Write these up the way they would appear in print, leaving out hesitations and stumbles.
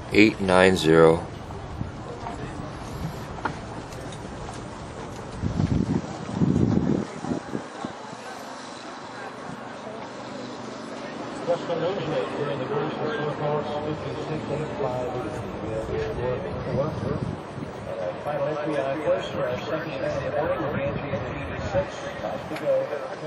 890. Final entry on course for our second event of the morning will be entry at 86. Time to go.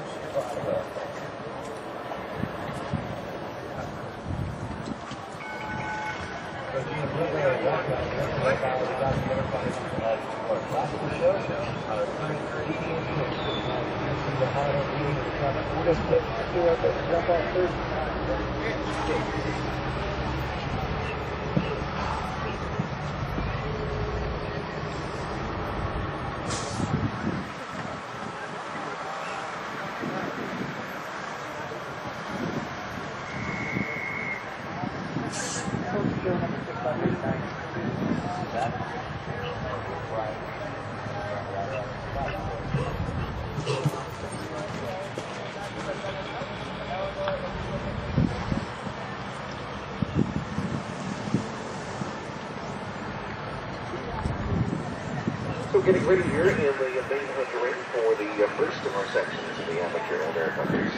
So getting ready here in the main hunter ring for the first of our sections of the amateur American Hunters.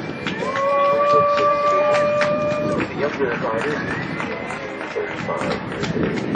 The younger riders, 35 years of age.